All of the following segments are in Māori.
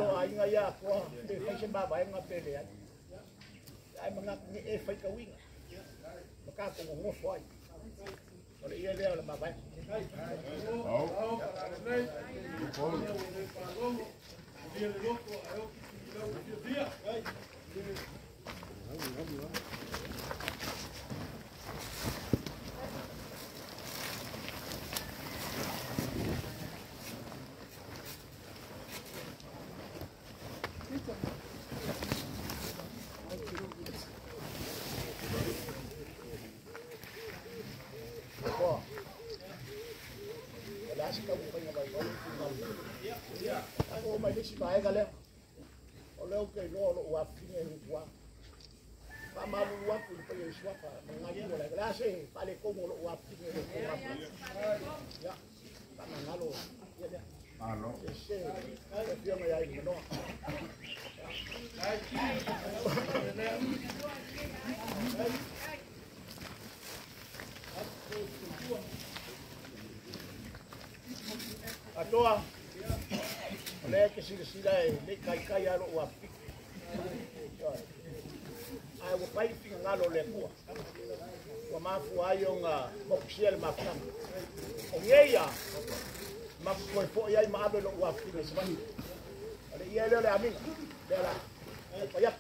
o ai nga ia ko te fai se baba nga pele ai manga ni e fai ka winga maka ko ngo foi o le ia le la baba vai galera olha o que lo o afine o pa malu o apu pa yesu pa ngai mo la glase pale como o afine ya pa ngalo ya alo ese e pio me ai no atoa le que si le kai alo o api ai o pai finga ngalo le kua o mafu ai nga moksiel mafam o yeia ma foi ai ma abe lo o api se vai ale ia le amiga de la pa ya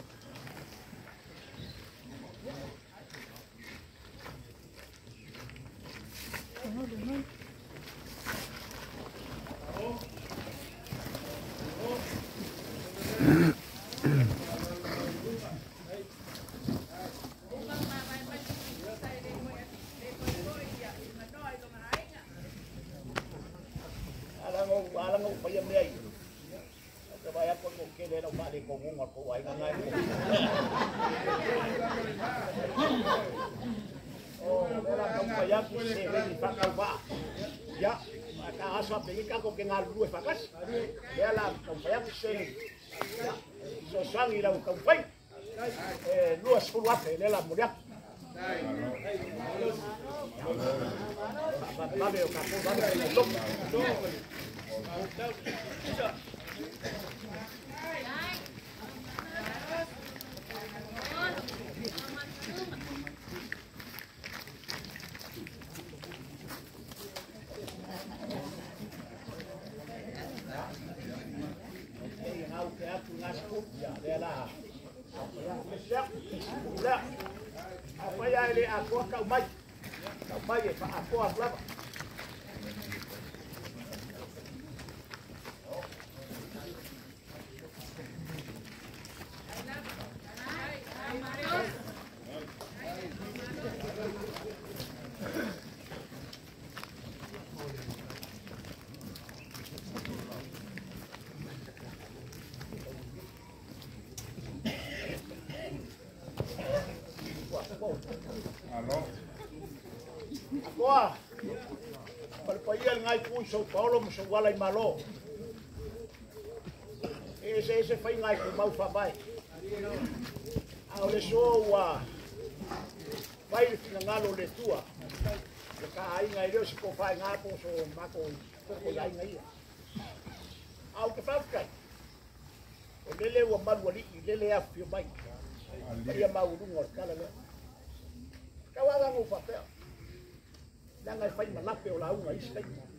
alango pa yam nei ka ba ya ko ke le no mali ko ngun ko ai ngai oh era ko pa ya ko se ve pa ka ba ya ka aso pe ka ko ke ngal lu fa kas ya la ko pa ya ko se so sangi la ko pai lu as fu wa pe le la muria ba be o ka ko ba be lo apa ya ele aku kau mai pa aku lava Agora, para paia ngai pu São Paulo, mo wala I malo. Ese fai ngai ku mau fa bai. A le so wa. Vai fina ngalo le tua. Ka ai ngai le se ko fai nga po so mako ko ai ngai. Au ke fa kai. O lele wa malwali lele a fio bai. Ia mau ngor kala le. Kawaga ngo fa pe. Nanga fai malape o la unga isla.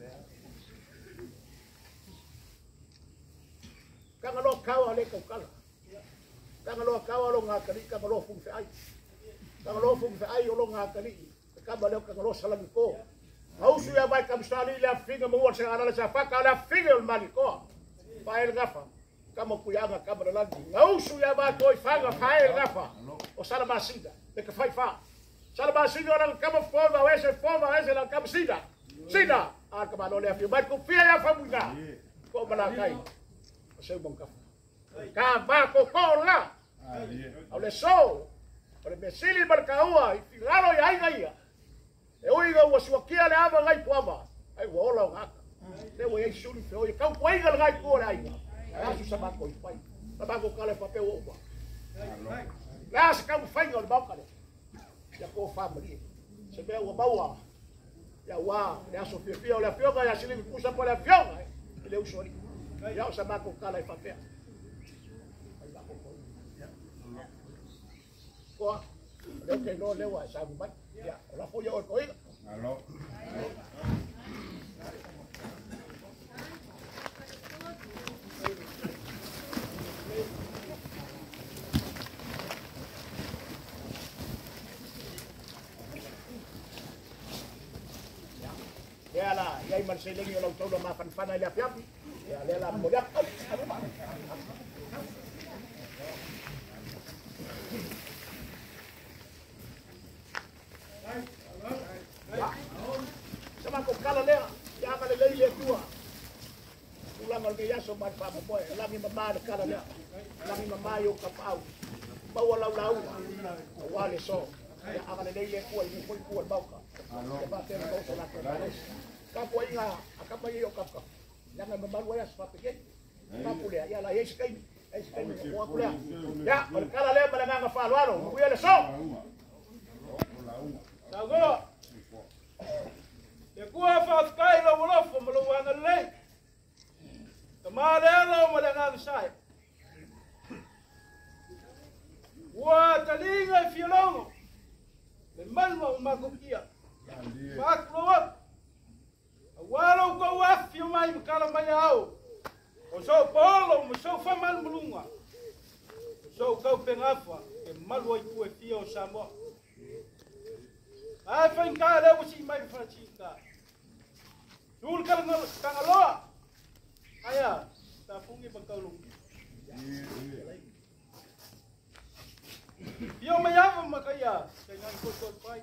Kanga lo kawa le ko kala. Kanga lo kawa lo nga kali kanga lo fung fe ai. Kanga lo fung fe ai lo nga kali. Kanga lo kanga lo salami ko. Au su ya vai kam stali le finga mo se ala sa fa kala finga o maliko. Pa el gafa. Kama kuyanga kama la landi. Au su ya vai toi fanga fa el gafa. O sala masida. Le ka fai fa. Salva sido orang kamu forma ese la kamu sida kama le afio bat ko fia ya famuga ko malakai se bon ka ba ko la ole so ole mesili barkaua filaro ya ia e oiga o suakia le ava ngai poava ai wola ngaka le wo ye suri fe o ka poiga ngai ko ai asu sama ko pai ba ko kale papel o la se ka fai o ba ya ko family se be o baua ya wa ya so fio la fio ya sili kusa por la fio le usori Ya sama ko kala fa pe. Ko le ke no le wa sa bu ya la fo yo ko alo ya la ya man se lengi lo tolo ma fan fan ya piap ya le la mo ya sama ko kala le ya kala le ye tua ulang al ya so man pa boy la mi mama de kala le la mi mama yo ka pau ba wala lau wale so ya kala le ye ko ni ko ba ka ba te ko so la ko ka po inga akapa yo ka ka yang memang waya seperti ke ka pule ya la yes kai ko pule ya kala le bala nga fa walo ko ye le so Sago. Ya kuwa fa sky lo lo fo mo lo wana le. Tamale lo mo le nga sai. Wa talinga fi lo. Le mal mo ma ko kia. Fa lo wa. Walo ko wa fi mai kala mai au. O so polo mo so fa mal mulunga. So ko pengafa e mal wo ku e fi o samo. Ai fain ka le wusi mai francisca. Dul kal kangalo. Aya, ta fungi bakalu. Yo mayava makaya, kaya ko pai.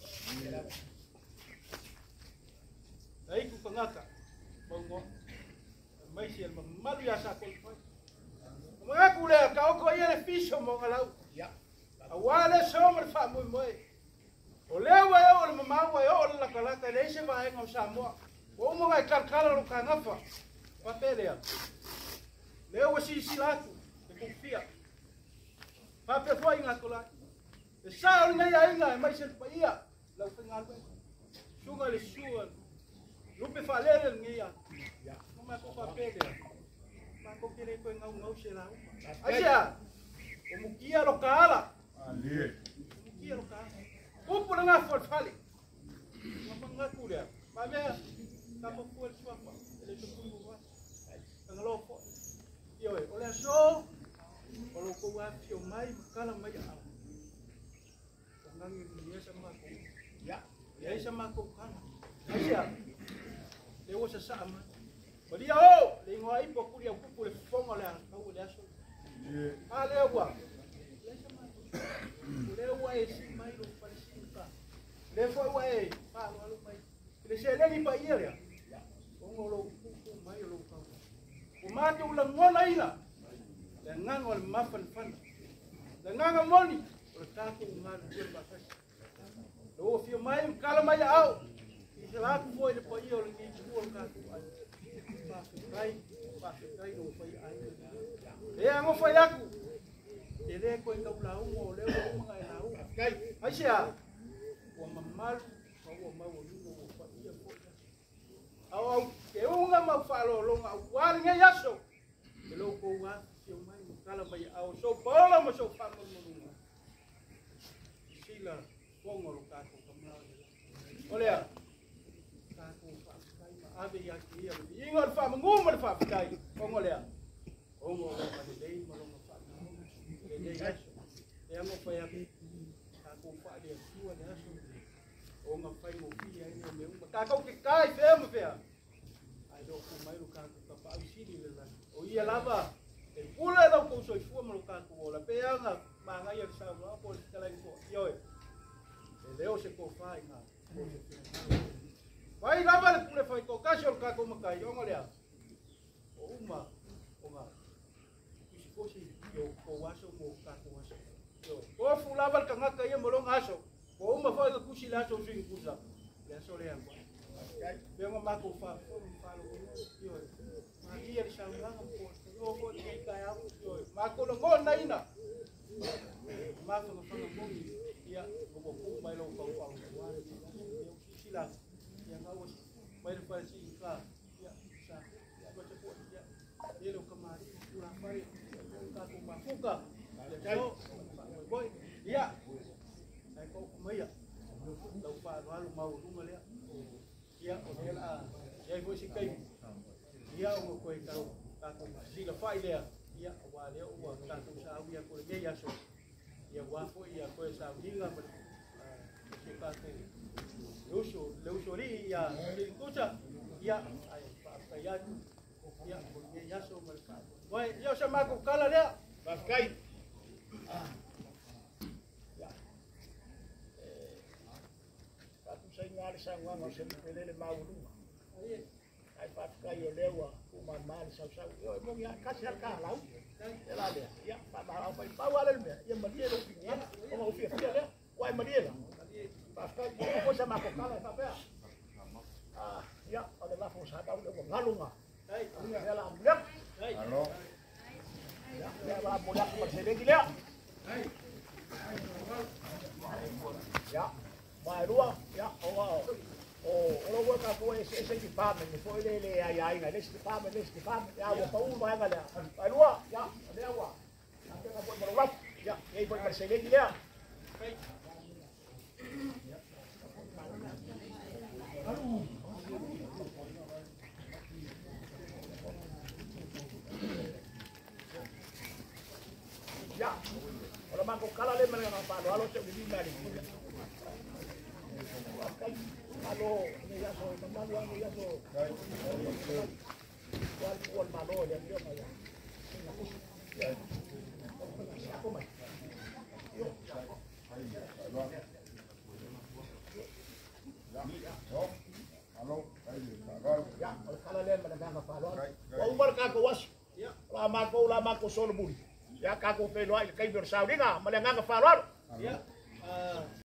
Dai ku pangaka. Bongo. Mai siel malu ya sa ko pai. Mga kule ka ko yele fisho mo ngalau. Ya. Awale so mo fa mo mo. O lewa yo le mama wa yo la kala ka le se va en Samoa. O mo ga kalkala ro ka ngafa. Pa pelea. Lewa si silatu, de confia. Pa pe foi nga kola. E sa nga ya nga mai se pa ia. La fingal pe. Suga le suga. Lupe fa le ngia. Ya. Ma ko pa pelea. Ma ko kire ko ngau se la. Asia. O mukia ro kala. Ali. Mukia ro kala. Upo na nga for fali. Mapanga kulia. Mame kapo fuel swapa. Ele tukui wa. Ngalo po. Yo, ole so. Olo ko wa fio mai kala mai a. Ngangi ni sama ko. Ya. Ya sama ko kana. Asia. Lewo sa sama. Badia o, le ngoi po kulia pupu le fongo le ka o le aso. Ale wa. Lewa e si mai lo le foi way pa lo mai le se le ni pa ia o lo ku mai lo ka o ma te ula ngona ina le nganga le mafan fan le nganga moni o ta ku ngana le ba fa lo fi mai kala mai au i se la ku foi le pa ia le ni ku ka ku pa no foi ai e amo foi aku ele ko en ka o le o ngai la u kai asia o mamalu o mau o fa ia ko au ke unga ma falo longa wal nga yaso ke lo ko wa ke mai kala mai au so polo mo so fa mo lunga sila pongo lo ka ko kamau olea ka ko fa kai ma ave ya ki ia ingol fa ngum mo fa kai pongo lea ongo lo ma dei mo lo fa le dei yaso e amo fa ya ka ko fa de tua de yaso o nga fai mo fia ni me uma ka ko ke kai fe mo fe ai do ku mai lu ka ko pa usini le la o ia lava e pula do ko so fu mo ka ko la pe nga ma nga ia sa no po ka la ko yo e leo se ko fai nga vai lava le pule fai ko ka so ka ko ma kai yo ngolea o uma o nga ko si yo ko waso mo ka ko waso yo o fu lava ka nga ka ia mo lo ngaso o uma foi que cuchilha o swing kuza ya sole yangu bema mako fa yo magia lishanga mpo yo ko tika ya yo mako lo ngona ina mako no fanga bongi ya ko ko mai lo ko fa wale yo cuchilha ya ngawo mai fa si ka ya sa ya ko te ya kuka. So, boy, iya. Ay ko kumaya. Daw pa ano mau rumah dia. Iya, okay lah. Ya boy si kay. Iya ko ko ikaw. Tako sila fai dia. Iya, wa dia wa tako sa awi ko dia ya so. Iya wa ko iya ko sa hinga ba. Si tako. Luso ri ya. Kucha. Iya, ay pa kaya. Iya, porque ya so mercado. Boy, yo se me kala dia. Pakai. Ya. Katu saya ngari sang wang saya pelele mau rumah. Ai pakai yo lewa kuman mal sau yo emang ya kasih kalau. Ya dia. Ya pak apa bawal dia. Yang dia lo punya. Como ofia dia. Wai dia. Pakai ko sama ko kala tapi ya ada lah usaha tahu dia ngalunga. Ya lah budak. Halo. Ya lah budak masih dia. Ya, mai rua, ya, o lo ka ko ese department, foi ele aí, nesse department, ya, o Paulo vai galera. Mai rua, ya, ada agua. Nanti ka buat berubah, ya, ei buat bersele dia. Ya, kalau mangkuk kalah le mereka apa? Halo cek di mana ni? Halo, ni ya so, teman yang ni ya so. Kual malo dia dia maya. Aku mai. Yo. Halo. Ya, kalau kalah le mereka apa? Halo. Umar kakuas. Ya, lama ko solo buli. Ya kako pelo ay kay bersawdi nga malangang ka falor. Ya.